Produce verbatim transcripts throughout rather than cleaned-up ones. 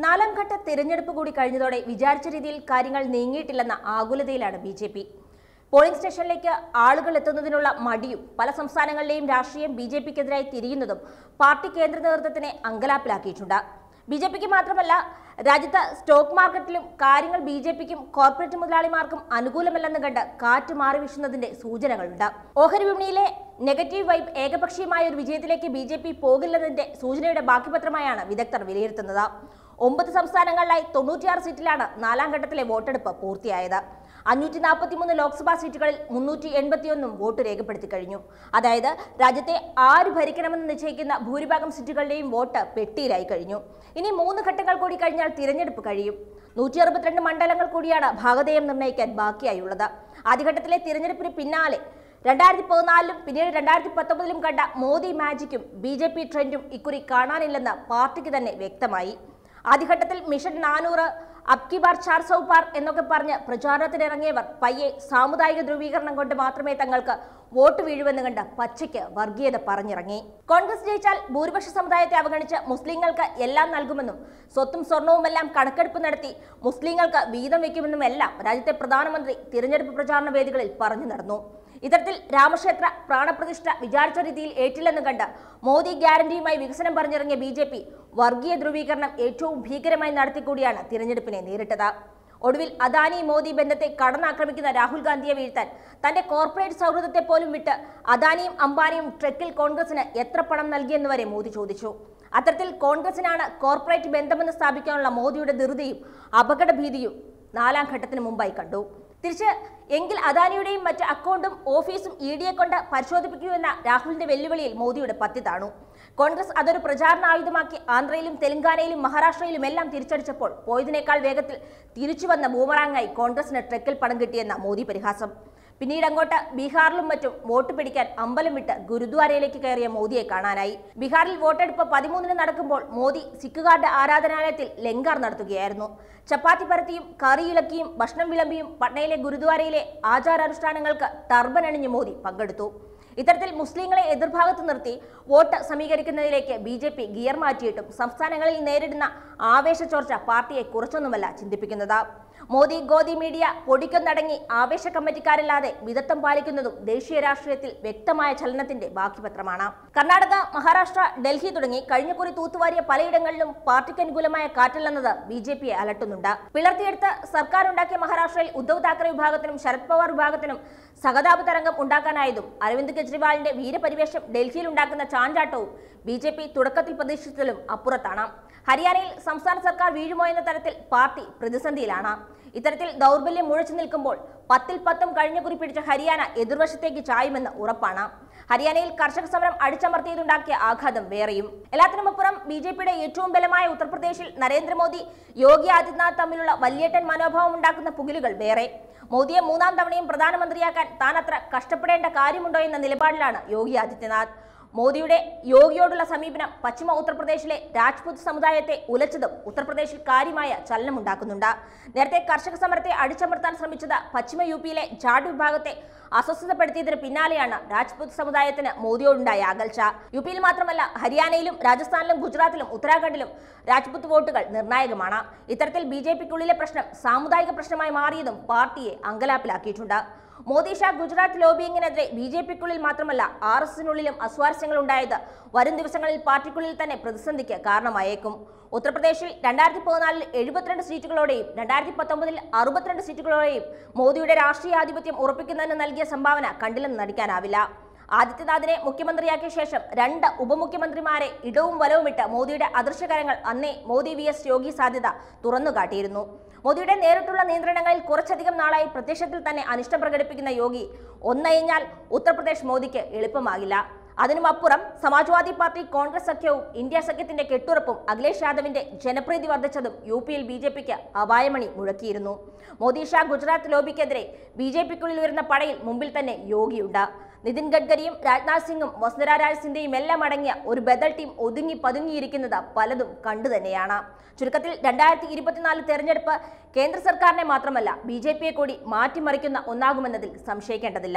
നാലാം ഘട്ട തിരഞ്ഞെടുപ്പ് കൂടി കഴിഞ്ഞതോടെ വിചാരിച്ച രീതിയിൽ കാര്യങ്ങൾ നീങ്ങിയിട്ടില്ലെന്ന ആകുലതയിലാണ് ബി ജെ പി. പോളിംഗ് സ്റ്റേഷനിലേക്ക് ആളുകൾ എത്തുന്നതിനുള്ള മടിയും പല സംസ്ഥാനങ്ങളിലെയും രാഷ്ട്രീയം ബി ജെ പിക്കെതിരായി തിരിയുന്നതും പാർട്ടി കേന്ദ്ര നേതൃത്വത്തിനെ അങ്കലാപ്പിലാക്കിയിട്ടുണ്ട്. ബി ജെ പിക്ക് മാത്രമല്ല, രാജ്യത്ത് സ്റ്റോക്ക് മാർക്കറ്റിലും കാര്യങ്ങൾ ബി ജെ പിക്കും കോർപ്പറേറ്റ് മുതലാളിമാർക്കും അനുകൂലമല്ലെന്ന് കണ്ട് കാറ്റ് മാറി വീശുന്നതിന്റെ സൂചനകളുണ്ട്. ഓഹരി വിപണിയിലെ നെഗറ്റീവ് വൈബ് ഏകപക്ഷീയമായ ഒരു വിജയത്തിലേക്ക് ബി ജെ പി പോകില്ലെന്നതിന്റെ സൂചനയുടെ ബാക്കിപത്രമായാണ് വിദഗ്ധർ വിലയിരുത്തുന്നത്. ഒമ്പത് സംസ്ഥാനങ്ങളിലായി തൊണ്ണൂറ്റിയാറ് സീറ്റിലാണ് നാലാം ഘട്ടത്തിലെ വോട്ടെടുപ്പ് പൂർത്തിയായത്. അഞ്ഞൂറ്റി നാൽപ്പത്തി മൂന്ന് ലോക്സഭാ സീറ്റുകളിൽ മുന്നൂറ്റി എൺപത്തിയൊന്നും വോട്ട് രേഖപ്പെടുത്തി കഴിഞ്ഞു. അതായത് രാജ്യത്തെ ആര് ഭരിക്കണമെന്ന് നിശ്ചയിക്കുന്ന ഭൂരിഭാഗം സീറ്റുകളുടെയും വോട്ട് പെട്ടിയിലായി കഴിഞ്ഞു. ഇനി മൂന്ന് ഘട്ടങ്ങൾ കൂടി കഴിഞ്ഞാൽ തിരഞ്ഞെടുപ്പ് കഴിയും. നൂറ്റി അറുപത്തിരണ്ട് മണ്ഡലങ്ങൾ കൂടിയാണ് ഭാഗധേയം നിർണ്ണയിക്കാൻ ബാക്കിയായുള്ളത്. ആദ്യഘട്ടത്തിലെ തിരഞ്ഞെടുപ്പിന് പിന്നാലെ രണ്ടായിരത്തി പതിനാലിലും പിന്നീട് രണ്ടായിരത്തി പത്തൊമ്പതിലും കണ്ട മോദി മാജിക്കും ബി ജെ പി ട്രെൻഡും ഇക്കുറി കാണാനില്ലെന്ന് പാർട്ടിക്ക് തന്നെ വ്യക്തമായി. ആദ്യഘട്ടത്തിൽ മിഷൻ നാനൂറ്, അബ്കി ബാർ ചാർ സൗ പാർ എന്നൊക്കെ പറഞ്ഞ് പ്രചാരണത്തിനിറങ്ങിയവർ പയ്യെ സാമുദായിക ധ്രുവീകരണം കൊണ്ട് മാത്രമേ തങ്ങൾക്ക് വോട്ട് വീഴുവെന്ന് കണ്ട് പച്ചയ്ക്ക് വർഗീയത പറഞ്ഞിറങ്ങി. കോൺഗ്രസ് ജയിച്ചാൽ ഭൂരിപക്ഷ സമുദായത്തെ അവഗണിച്ച് മുസ്ലിങ്ങൾക്ക് എല്ലാം നൽകുമെന്നും സ്വത്തും സ്വർണവുമെല്ലാം കണക്കെടുപ്പ് നടത്തി മുസ്ലിങ്ങൾക്ക് വീതം വയ്ക്കുമെന്നും എല്ലാം രാജ്യത്തെ പ്രധാനമന്ത്രി തിരഞ്ഞെടുപ്പ് പ്രചാരണ വേദികളിൽ പറഞ്ഞു നടന്നു. ഇത്തരത്തിൽ രാമക്ഷേത്ര പ്രാണപ്രതിഷ്ഠ വിചാരിച്ച രീതിയിൽ ഏറ്റില്ലെന്ന് കണ്ട് മോദി ഗ്യാരണ്ടിയുമായി വികസനം പറഞ്ഞിറങ്ങിയ ബി ജെ പി വർഗീയ ധ്രുവീകരണം ഏറ്റവും ഭീകരമായി നടത്തിക്കൂടിയാണ് തിരഞ്ഞെടുപ്പിനെ നേരിട്ടത്. ഒടുവിൽ അദാനി മോദി ബന്ധത്തെ കടന്നാക്രമിക്കുന്ന രാഹുൽ ഗാന്ധിയെ വീഴ്ത്താൻ തന്റെ കോർപ്പറേറ്റ് സൗഹൃദത്തെ പോലും വിട്ട് അദാനിയും അംബാനിയും ട്രക്കിൽ കോൺഗ്രസിന് എത്ര പണം നൽകിയെന്ന് വരെ മോദി ചോദിച്ചു. അത്തരത്തിൽ കോൺഗ്രസിനാണ് കോർപ്പറേറ്റ് ബന്ധമെന്ന് സ്ഥാപിക്കാനുള്ള മോദിയുടെ ധൃതിയും അപകടഭീതിയും നാലാം ഘട്ടത്തിന് മുമ്പായി കണ്ടു. തിരിച്ച് എങ്കിൽ അദാനിയുടെയും മറ്റ് അക്കൗണ്ടും ഓഫീസും ഇ ഡിയെ കൊണ്ട് പരിശോധിപ്പിക്കൂ എന്ന രാഹുലിന്റെ വെല്ലുവിളിയിൽ മോദിയുടെ പത്തി താണു. കോൺഗ്രസ് അതൊരു പ്രചാരണ ആയുധമാക്കി ആന്ധ്രയിലും തെലങ്കാനയിലും മഹാരാഷ്ട്രയിലും എല്ലാം തിരിച്ചടിച്ചപ്പോൾ പോയതിനേക്കാൾ വേഗത്തിൽ തിരിച്ചുവന്ന ബൂമറാങ്ങായി കോൺഗ്രസിന് ട്രക്കിൽ പണം കിട്ടിയെന്ന മോദി പരിഹാസം. പിന്നീട് അങ്ങോട്ട് ബീഹാറിലും മറ്റും വോട്ട് പിടിക്കാൻ അമ്പലം വിട്ട് ഗുരുദ്വാരയിലേക്ക് കയറിയ മോദിയെ കാണാനായി. ബീഹാറിൽ വോട്ടെടുപ്പ് പതിമൂന്നിന് നടക്കുമ്പോൾ മോദി സിഖുകാരുടെ ആരാധനാലയത്തിൽ ലങ്കാർ നടത്തുകയായിരുന്നു. ചപ്പാത്തി പരത്തിയും കറിയിളക്കിയും ഭക്ഷണം വിളമ്പിയും പട്നയിലെ ഗുരുദ്വാരയിലെ ആചാരാനുഷ്ഠാനങ്ങൾക്ക് ടർബൻ അണിഞ്ഞ് മോദി പങ്കെടുത്തു. ഇത്തരത്തിൽ മുസ്ലിങ്ങളെ എതിർഭാഗത്ത് നിർത്തി വോട്ട് സമീകരിക്കുന്നതിലേക്ക് ബി ജെ പി ഗിയർ മാറ്റിയിട്ടും സംസ്ഥാനങ്ങളിൽ നേരിടുന്ന ആവേശ ചോർച്ച പാർട്ടിയെ കുറച്ചൊന്നുമല്ല ചിന്തിപ്പിക്കുന്നത്. മോദി ഗോദി മീഡിയ പൊടിക്കൊന്നടങ്ങി ആവേശ കമ്മിറ്റിക്കാരില്ലാതെ മിതത്വം പാലിക്കുന്നതും ദേശീയ രാഷ്ട്രീയത്തിൽ വ്യക്തമായ ചലനത്തിന്റെ ബാക്കിപത്രമാണ്. കർണാടക, മഹാരാഷ്ട്ര, ഡൽഹി തുടങ്ങി കഴിഞ്ഞക്കുറി തൂത്തുവാരിയ പലയിടങ്ങളിലും പാർട്ടിക്ക് അനുകൂലമായ കാറ്റല്ലെന്നത് ബി ജെ പിയെ അലട്ടുന്നുണ്ട്. പിളർത്തിയെടുത്ത് സർക്കാർ ഉണ്ടാക്കിയ മഹാരാഷ്ട്രയിൽ ഉദ്ധവ് താക്കറെ വിഭാഗത്തിനും ശരത് പവാർ വിഭാഗത്തിനും സഹതാപ തരംഗം ഉണ്ടാക്കാനായതും അരവിന്ദ് കെജ്രിവാളിന്റെ വീരപരിവേഷം ഡൽഹിയിൽ ഉണ്ടാക്കുന്ന ചാഞ്ചാട്ടവും ബി ജെ പി തുടക്കത്തിൽ പ്രതീക്ഷിച്ചതിലും അപ്പുറത്താണ്. ഹരിയാനയിൽ സംസ്ഥാന സർക്കാർ വീഴുമോ എന്ന തരത്തിൽ പാർട്ടി പ്രതിസന്ധിയിലാണ്. ഇത്തരത്തിൽ ദൗർബല്യം മുഴച്ചു നിൽക്കുമ്പോൾ പത്തിൽ പത്തും കഴിഞ്ഞ കുറി പിടിച്ച ഹരിയാന എതിർവശത്തേക്ക് ചായുമെന്ന് ഉറപ്പാണ്. ഹരിയാനയിൽ കർഷക സമരം അടിച്ചമർത്തിയതുണ്ടാക്കിയ ആഘാതം വേറെയും. എല്ലാത്തിനുമപ്പുറം ബി ജെ പിയുടെ ഏറ്റവും ബലമായ ഉത്തർപ്രദേശിൽ നരേന്ദ്രമോദി, യോഗി ആദിത്യനാഥ് തമ്മിലുള്ള വല്യേട്ടൻ മനോഭാവം ഉണ്ടാക്കുന്ന പുകിലുകൾ വേറെ. മോദിയെ മൂന്നാം തവണയും പ്രധാനമന്ത്രിയാക്കാൻ താൻ അത്ര കഷ്ടപ്പെടേണ്ട കാര്യമുണ്ടോ എന്ന നിലപാടിലാണ് യോഗി ആദിത്യനാഥ്. മോദിയുടെ യോഗിയോടുള്ള സമീപനം പശ്ചിമ ഉത്തർപ്രദേശിലെ രാജ്പുത് സമുദായത്തെ ഉലച്ചതും ഉത്തർപ്രദേശിൽ കാര്യമായ ചലനമുണ്ടാക്കുന്നുണ്ട്. നേരത്തെ കർഷക സമരത്തെ അടിച്ചമർത്താൻ ശ്രമിച്ചത് പശ്ചിമ യു പിയിലെ ജാട്ട് വിഭാഗത്തെ അസ്വസ്ഥതപ്പെടുത്തിയതിന് പിന്നാലെയാണ് രാജ്പുത് സമുദായത്തിന് മോദിയോടുണ്ടായ അകൽച്ച. യു പിയിൽ മാത്രമല്ല, ഹരിയാനയിലും രാജസ്ഥാനിലും ഗുജറാത്തിലും ഉത്തരാഖണ്ഡിലും രാജ്പുത് വോട്ടുകൾ നിർണായകമാണ്. ഇത്തരത്തിൽ ബി ജെ പിക്കുള്ളിലെ പ്രശ്നം സാമുദായിക പ്രശ്നമായി മാറിയതും പാർട്ടിയെ അങ്കലാപ്പിലാക്കിയിട്ടുണ്ട്. മോദി ഷാ ഗുജറാത്ത് ലോബിയിങ്ങിനെതിരെ ബി ജെ പിക്കുള്ളിൽ മാത്രമല്ല ആർ എസ് എസിനുള്ളിലും അസ്വാരസ്യങ്ങൾ ഉണ്ടായത് വരും ദിവസങ്ങളിൽ പാർട്ടിക്കുള്ളിൽ തന്നെ പ്രതിസന്ധിക്ക് കാരണമായേക്കും. ഉത്തർപ്രദേശിൽ രണ്ടായിരത്തി പതിനാലിൽ എഴുപത്തിരണ്ട് സീറ്റുകളോടെയും രണ്ടായിരത്തി പത്തൊമ്പതിൽ അറുപത്തിരണ്ട് സീറ്റുകളോടെയും മോദിയുടെ രാഷ്ട്രീയാധിപത്യം ഉറപ്പിക്കുന്നതിന് നൽകിയ സംഭാവന കണ്ടില്ലെന്ന് നടിക്കാനാവില്ല. ആദിത്യനാഥിനെ മുഖ്യമന്ത്രിയാക്കിയ ശേഷം രണ്ട് ഉപമുഖ്യമന്ത്രിമാരെ ഇടവും വലവുമിട്ട് മോദിയുടെ അദൃശ്യകരങ്ങൾ അന്നേ മോദി വി എസ് യോഗി സാധ്യത തുറന്നുകാട്ടിയിരുന്നു. മോദിയുടെ നേരിട്ടുള്ള നിയന്ത്രണങ്ങളിൽ കുറച്ചധികം നാളായി പ്രത്യക്ഷത്തിൽ തന്നെ അനിഷ്ടം പ്രകടിപ്പിക്കുന്ന യോഗി ഒന്നയഞ്ഞാൽ ഉത്തർപ്രദേശ് മോദിക്ക് എളുപ്പമാകില്ല. അതിനുമപ്പുറം സമാജ്വാദി പാർട്ടി കോൺഗ്രസ് സഖ്യവും ഇന്ത്യ സഖ്യത്തിന്റെ കെട്ടുറപ്പും അഖിലേഷ് യാദവിന്റെ ജനപ്രീതി വർദ്ധിച്ചതും യു പിയിൽ ബി ജെ പിക്ക് അപായമണി മുഴക്കിയിരുന്നു. മോദി ഷാ ഗുജറാത്ത് ലോബിക്കെതിരെ ബി ജെ പിക്കുള്ളിൽ വരുന്ന പടയിൽ മുമ്പിൽ തന്നെ യോഗിയുണ്ട്. നിതിൻ ഗഡ്കരിയും രാജ്നാഥ് സിംഗും വസുന്ധര രാജ് സിന്ധ്യയും എല്ലാം അടങ്ങിയ ഒരു ബദൽ ടീം ഒതുങ്ങി പതുങ്ങിയിരിക്കുന്നത് പലതും കണ്ടു തന്നെയാണ്. ചുരുക്കത്തിൽ രണ്ടായിരത്തി ഇരുപത്തിനാല് തെരഞ്ഞെടുപ്പ് കേന്ദ്ര സർക്കാരിനെ മാത്രമല്ല ബി ജെ പിയെ കൂടി മാറ്റിമറിക്കുന്ന ഒന്നാകുമെന്നതിൽ സംശയിക്കേണ്ടതില്ല.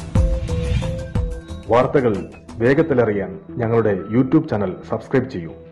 വാർത്തകൾ വേഗത്തിലറിയാൻ ഞങ്ങളുടെ യൂട്യൂബ് ചാനൽ സബ്സ്ക്രൈബ് ചെയ്യൂ.